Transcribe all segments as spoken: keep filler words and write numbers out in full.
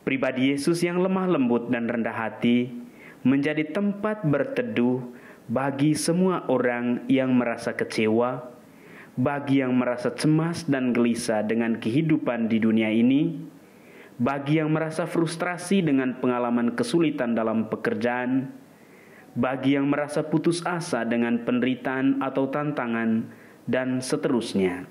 Pribadi Yesus yang lemah lembut dan rendah hati menjadi tempat berteduh bagi semua orang yang merasa kecewa, bagi yang merasa cemas dan gelisah dengan kehidupan di dunia ini, bagi yang merasa frustrasi dengan pengalaman kesulitan dalam pekerjaan, bagi yang merasa putus asa dengan penderitaan atau tantangan, dan seterusnya.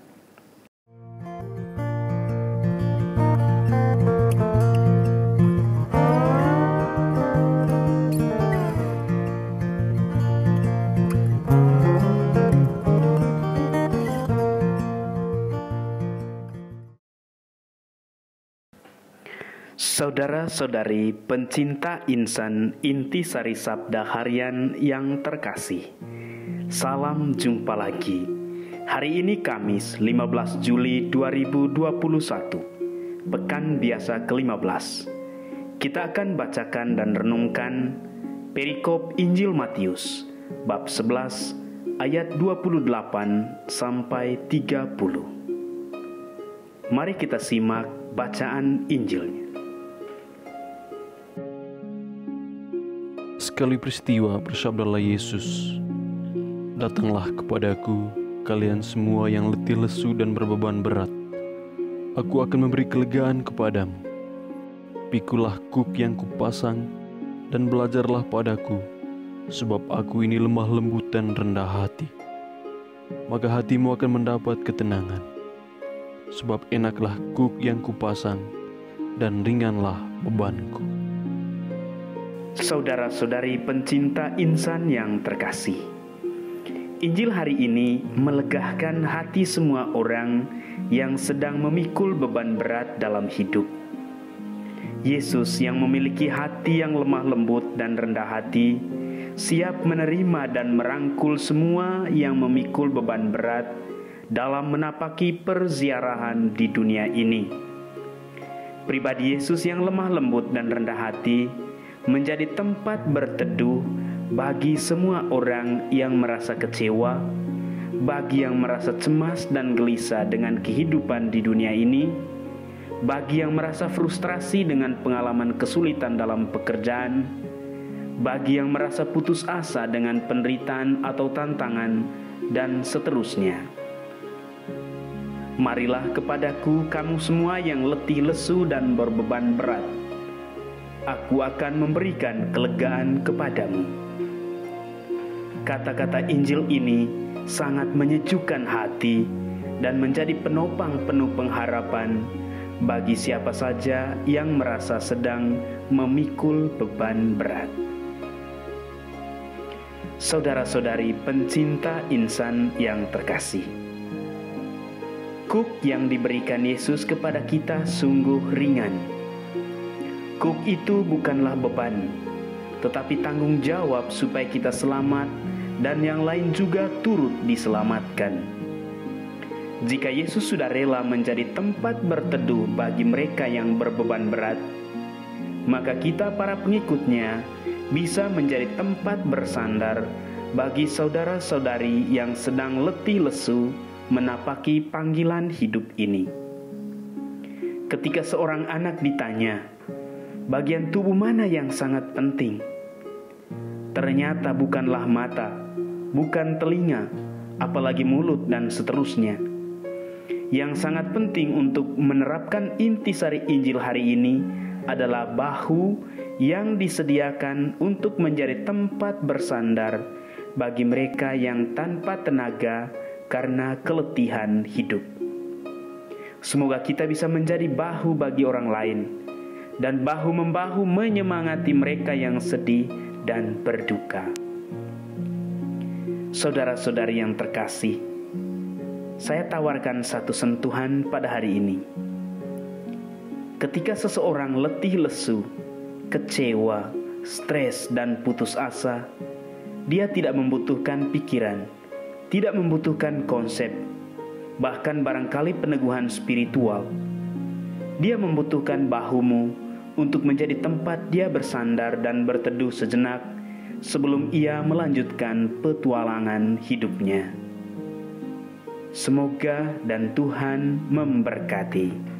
Saudara-saudari pencinta insan Intisari Sabda Harian yang terkasih, salam jumpa lagi. Hari ini Kamis lima belas Juli dua ribu dua puluh satu, pekan biasa kelima belas. Kita akan bacakan dan renungkan perikop Injil Matius bab sebelas ayat dua puluh delapan sampai tiga puluh. Mari kita simak bacaan Injilnya. Sekali peristiwa bersabdalah Yesus, "Datanglah kepadaku, kalian semua yang letih lesu dan berbeban berat. Aku akan memberi kelegaan kepadamu. Pikulah kuk yang kupasang, dan belajarlah padaku, sebab aku ini lemah lembut dan rendah hati. Maka hatimu akan mendapat ketenangan. Sebab enaklah kuk yang kupasang, dan ringanlah bebanku." Saudara-saudari pencinta insan yang terkasih, Injil hari ini melegahkan hati semua orang yang sedang memikul beban berat dalam hidup. Yesus yang memiliki hati yang lemah lembut dan rendah hati, siap menerima dan merangkul semua yang memikul beban berat dalam menapaki perziarahan di dunia ini. Pribadi Yesus yang lemah lembut dan rendah hati menjadi tempat berteduh bagi semua orang yang merasa kecewa, bagi yang merasa cemas dan gelisah dengan kehidupan di dunia ini, bagi yang merasa frustrasi dengan pengalaman kesulitan dalam pekerjaan, bagi yang merasa putus asa dengan penderitaan atau tantangan, dan seterusnya. Marilah kepadaku kamu semua yang letih lesu dan berbeban berat. Aku akan memberikan kelegaan kepadamu. Kata-kata Injil ini sangat menyejukkan hati dan menjadi penopang penuh pengharapan bagi siapa saja yang merasa sedang memikul beban berat. Saudara-saudari pencinta insan yang terkasih, kuk yang diberikan Yesus kepada kita sungguh ringan. Kuk itu bukanlah beban, tetapi tanggung jawab supaya kita selamat dan yang lain juga turut diselamatkan. Jika Yesus sudah rela menjadi tempat berteduh bagi mereka yang berbeban berat, maka kita para pengikutnya bisa menjadi tempat bersandar bagi saudara-saudari yang sedang letih lesu menapaki panggilan hidup ini. Ketika seorang anak ditanya, bagian tubuh mana yang sangat penting? Ternyata bukanlah mata, bukan telinga, apalagi mulut dan seterusnya. Yang sangat penting untuk menerapkan intisari Injil hari ini adalah bahu yang disediakan untuk menjadi tempat bersandar bagi mereka yang tanpa tenaga karena keletihan hidup. Semoga kita bisa menjadi bahu bagi orang lain, dan bahu-membahu menyemangati mereka yang sedih dan berduka. Saudara-saudari yang terkasih, saya tawarkan satu sentuhan pada hari ini. Ketika seseorang letih lesu, kecewa, stres, dan putus asa, dia tidak membutuhkan pikiran, tidak membutuhkan konsep, bahkan barangkali peneguhan spiritual. Dia membutuhkan bahumu untuk menjadi tempat dia bersandar dan berteduh sejenak sebelum ia melanjutkan petualangan hidupnya. Semoga dan Tuhan memberkati.